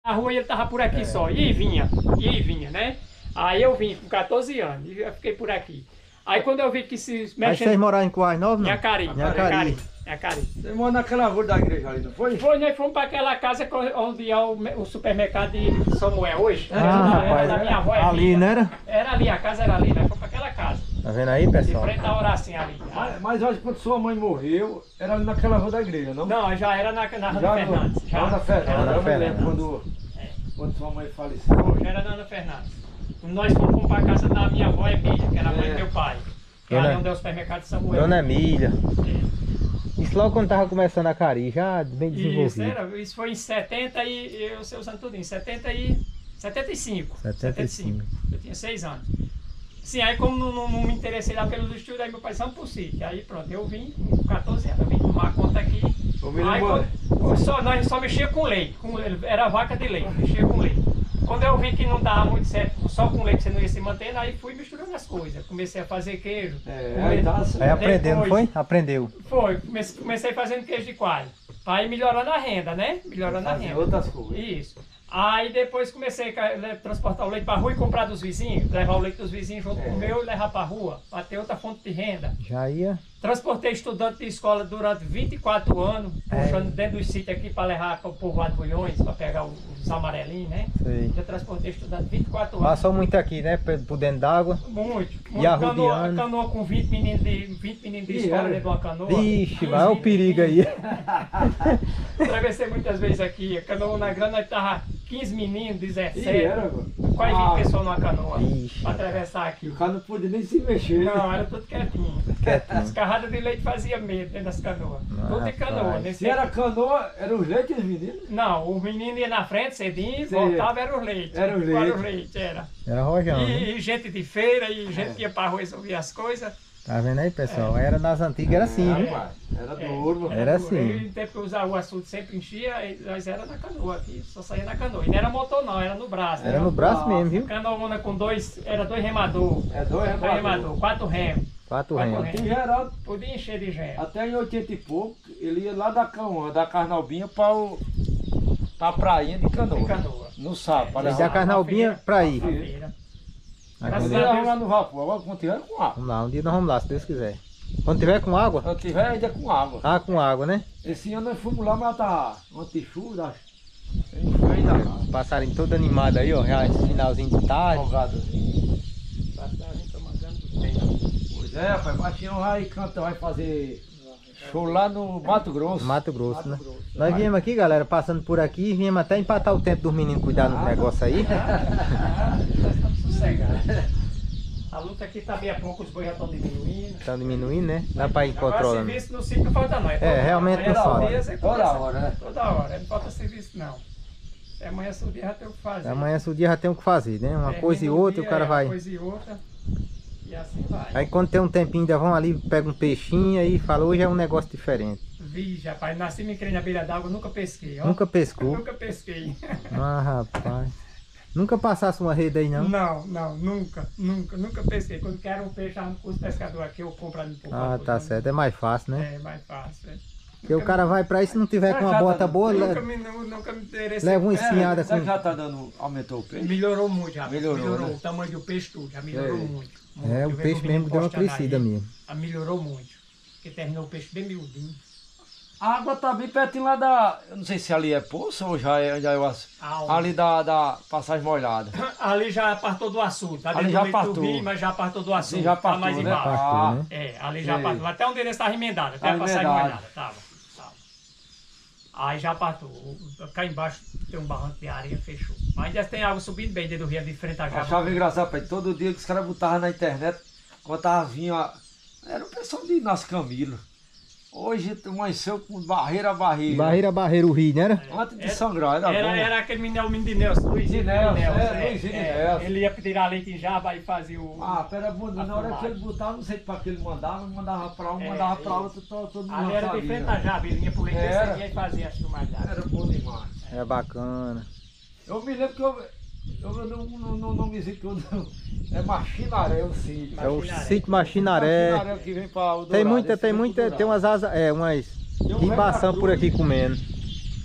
A rua ele tava por aqui só, e vinha, né? Aí eu vim com 14 anos, e eu fiquei por aqui. Aí quando eu vi que se Aí mexendo... vocês moraram em Coais Novos, não? Nhacari. Você mora naquela rua da igreja ali, não foi? Foi, nós fomos para aquela casa onde é o supermercado de Samuel hoje. Rapaz, da minha avó. ali, não era? Era ali, a casa era ali, nós fomos para aquela casa. Tá vendo aí, De pessoal? frente à Horacinha ali. Mas hoje, quando sua mãe morreu, era ali naquela rua da igreja, não? Não, já era na Ana Já Fernandes. na Ana Fernandes. Era Eu na me lembro quando sua mãe faleceu. Já era na Ana Fernandes. Nós fomos para a casa da minha avó Emília, que era a mãe do meu pai. Que era onde é o supermercado de Samuel. Dona Emília. Isso logo quando tava começando a Cari, já bem desenvolvido. Isso foi em 70 e eu sei usando tudo em 75. Eu tinha 6 anos. Sim, aí como não me interessei lá pelos estudos, aí meu pai disse, vamos pro sítio. Aí pronto, eu vim com 14 anos, eu vim tomar conta aqui. Aí, nós só mexia com leite, era vaca de leite, mexia com leite. Quando eu vi que não dava muito certo, só com leite você não ia se mantendo, aí fui misturando as coisas. Comecei a fazer queijo. Aí aprendeu, não foi? Aprendeu. Foi, comecei fazendo queijo de coalho. Aí melhorando a renda, né? Melhorando a renda. Outras coisas. Isso. Aí depois comecei a transportar o leite para a rua e comprar dos vizinhos, levar o leite dos vizinhos junto com o meu e levar para a rua, para ter outra fonte de renda. Já ia. Transportei estudante de escola durante 24 anos, puxando dentro dos sítios aqui para levar para o povoado de Bulhões, para pegar os amarelinhos, né? Sei. Já transportei estudante 24 anos. Passou muito aqui, né? Por dentro d'água. Muito. E arrodeando. Canoa com 20 meninos de escola dentro de uma canoa. Vixe, vai o perigo aí. Atravessei muitas vezes aqui. A canoa na grana estava 15 meninos, 17. Quase 20 pessoas numa canoa. Para atravessar aqui. O cara não podia nem se mexer. Não, era tudo quietinho. As carradas de leite faziam medo dentro das canoas. Tudo de canoa. Se era canoa, eram os leites dos meninos? Não, o menino ia na frente cedinho, voltava, era os leites. Era os leites. Era os leites, era. Era rojão. E gente de feira, e gente que ia para rua resolver as coisas. Tá vendo aí, pessoal? Era das antigas, era assim, viu? Era duro. Era assim. E no tempo que eu usava o açude sempre enchia, nós era na canoa aqui, só saía na canoa. E não era motor não, era no braço. Era no braço mesmo, viu? Canoa com dois remador. Dois remador. 4 remos. 4 remos. Em geral, podia encher de gente. até em 80 e pouco, ele ia lá da Carnalbinha para a prainha de canoa. No sábado. Da Carnalbinha para ir. Nós ia arrumar no vapor, agora quando tiver com água. Vamos lá, um dia nós vamos lá, se Deus quiser. Quando tiver com água? Quando tiver ainda com água. Ah, com água, né? Esse ano nós fomos lá, mas tá anti-chuva, Os passarinhos todo animado aí, ó, já esse finalzinho de tarde. Pois é, rapaz, Baixinho vai fazer show lá no Mato Grosso. Mato Grosso, né? Nós viemos aqui, galera, passando por aqui, viemos até empatar o tempo dos meninos cuidar do negócio aí. Nós estamos sossegados. A luta aqui tá bem a pouco, os bois já estão diminuindo. Estão diminuindo, né? Dá pra ir Agora, controlando. serviço no sítio não falta não. Realmente não falta. Toda hora, né? Toda hora, não falta serviço não. Amanhã seu dia já tem o que fazer. Amanhã seu dia já tem o que fazer, né? Uma coisa e outra, o cara vai. Uma coisa e outra. E assim vai. Aí quando tem um tempinho, ainda vão ali, pega um peixinho aí e fala, hoje é um negócio diferente. Vixe, rapaz, nasci me criei na beira d'água, nunca pesquei, ó. Nunca pescou? Nunca pesquei. Ah, rapaz. Nunca passasse uma rede aí, não? Não, nunca pesquei. Quando quero um peixe, arrumo com os pescadores aqui, eu compro ali por Ah, tá certo, é mais fácil, né? É mais fácil, Porque o cara vai pra isso, se não tiver com uma bota boa, nunca me interessei. leva uma espinhada com... Já tá dando, aumentou o peixe? Melhorou muito já. Melhorou, né? O tamanho do peixe tudo, já melhorou muito. É, o peixe mesmo deu uma crescida mesmo. Melhorou muito. Porque terminou o peixe bem miudinho. A água tá bem pertinho lá da... Eu não sei se ali é poço ou já é ali da passagem molhada. Ali já apartou do açude. Tá ali já apartou. Mas já apartou do açude. Já apartou, tá mais né? embaixo. Apartou, né? É, ali já apartou. Até onde ele estava remendado. Até a passagem molhada. Tava. Aí já apartou. Cá embaixo tem um barranco de areia, fechou. Mas ainda tem água subindo bem dentro do rio de frente a Java. Achava engraçado, pai. Todo dia que os caras botavam na internet, quando tava vindo, era o pessoal de Nosso Camilo. Hoje amanheceu com barreira a barreira. Barreira a barreira o rio, não era? Antes de sangrar, era bom. Era aquele menino, o menino de Nelson, Luizinho de Nelson. Nelson. Ele ia tirar leite em Java e fazia o... Pera bom, na hora que ele botava, não sei para que ele mandava para um, mandava para outro, todo mundo. Ali era de frente a Java, ele vinha por leite e fazia as filmagens. Era bom demais. É bacana. Eu me lembro que não me sei tudo. É Machinaré o sítio. É o sítio Machinaré. Machinaré que vem para Tem umas asas, umas ribação por aqui comendo.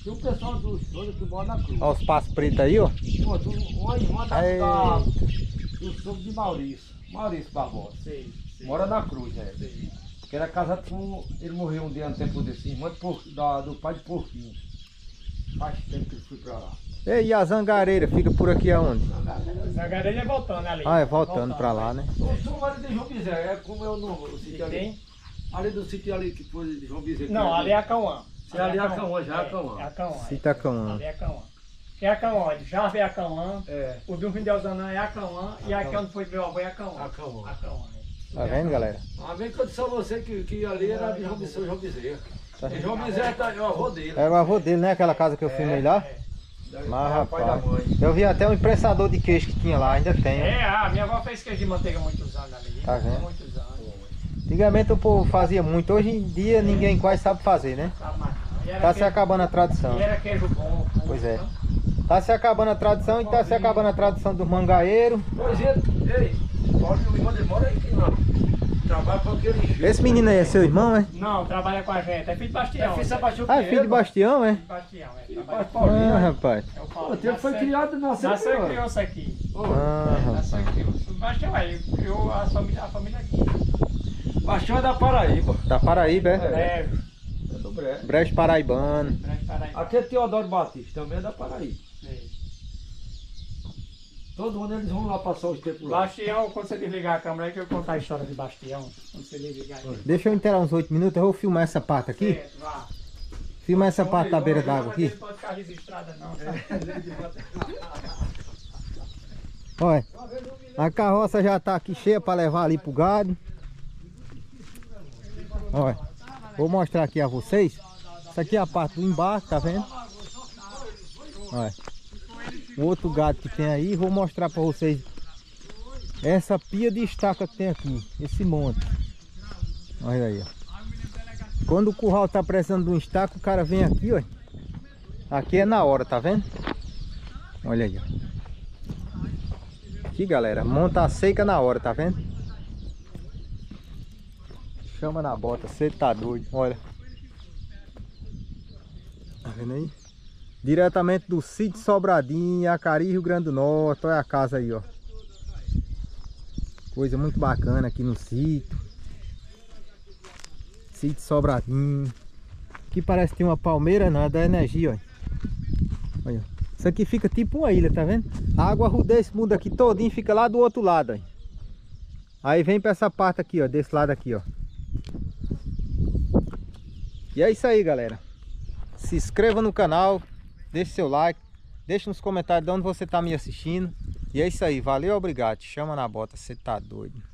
Tem um pessoal do Choro que mora na Cruz. Olha os passos pretos aí, ó. Pô, uma irmã do sogro de Maurício Barbosa. Sei. Mora na Cruz, né? Sei. Que era casado com. Ele morreu um dia no tempo desse, irmã do pai de Porquinho. Faz tempo que ele foi pra lá. E a zangareira fica por aqui aonde? Zangareira é voltando ali. Ah, é voltando pra lá, né? Eu sou ali de João Bezerra, é como eu no sítio ali. Ali do sítio ali que foi de João Bezerra. Não, ali é a Cauã. Ali é a Cauã, já é a É Cauã. a Cauã. Cita Cauã. Ali é a Cauã. Que é a Cauã, de Jarve é a Cauã, É. o do Vindelzanã é a Cauã e aqui onde foi meu avô é a Cauã. A Cauã. A Cauã, né? Tá vendo, galera? Ah, bem que eu disse a você que ali era de João Bezerra. E João Bezerra é o avô dele. Era o avô dele, né? Aquela casa que eu filmei lá. Mas, Pai da rapaz, mãe. eu vi até um imprensador de queijo que tinha lá, ainda tem. É, a minha avó fez queijo de manteiga há muitos anos ali. Tá vendo? Muitos anos. Antigamente o povo fazia muito, hoje em dia ninguém quase sabe fazer, né? Sabe mais não. E era Tá se queijo- acabando a tradição. E era queijo bom. Pois é. Não? Tá se acabando a tradição e tá se acabando a tradição dos mangaeiros. Pois é, ei, pode o irmão demora aí que não. Trabalha com aquele jeito. Esse menino aí é seu irmão, é? Não, trabalha com a gente. É filho de Bastião. É filho de Sebastião Ah, é filho de Bastião, é? Filho de Bastião, é. Filho de Trabalha- Paulinho. Ah, rapaz. É o Pô, Paulo. o tempo foi criado na Nasceu e criou-se aqui. Ah, Nasceu e criou-se. O Bastião aí criou a família aqui. Bastião é da Paraíba. Da Paraíba, é? É, É do Brejo. Brejo paraibano. grande Paraíba. Aqui é Teodoro Batista, também é da Paraíba. Sei. Todo ano eles vão lá passar os tempos lá. Bastião, quando você desligar a câmera aí que eu vou contar a história de Bastião. Quando você desligar aí. Deixa eu inteirar uns 8 minutos, eu vou filmar essa parte aqui. Certo, vá. Filmar essa parte da beira d'água aqui. Não pode ficar registrada não, sabe? Olha, a carroça já tá aqui cheia para levar ali pro gado. Olha, vou mostrar aqui a vocês. Essa aqui é a parte do embarque, tá vendo? Olha, o outro gado que tem aí, vou mostrar para vocês essa pia de estaca que tem aqui, esse monte. Olha aí, ó. Quando o curral tá precisando de um estaca, o cara vem aqui, ó. Aqui é na hora, tá vendo? Olha aí, ó. Aqui, galera, monta a seca na hora, tá vendo? Chama na bota, você tá doido, olha. Tá vendo aí? Diretamente do sítio Sobradinho, Acari, Rio Grande do Norte. Olha a casa aí, ó. Coisa muito bacana aqui no sítio. Sítio Sobradinho. Aqui parece que tem uma palmeira, não, é da energia, ó. Olha. Isso aqui fica tipo uma ilha, tá vendo? A água ruda esse mundo aqui todinho fica lá do outro lado, ó. Aí vem pra essa parte aqui, ó, desse lado aqui, ó. E é isso aí, galera. Se inscreva no canal, deixe seu like, deixe nos comentários de onde você tá me assistindo. E é isso aí, valeu, obrigado. Chama na bota, você tá doido.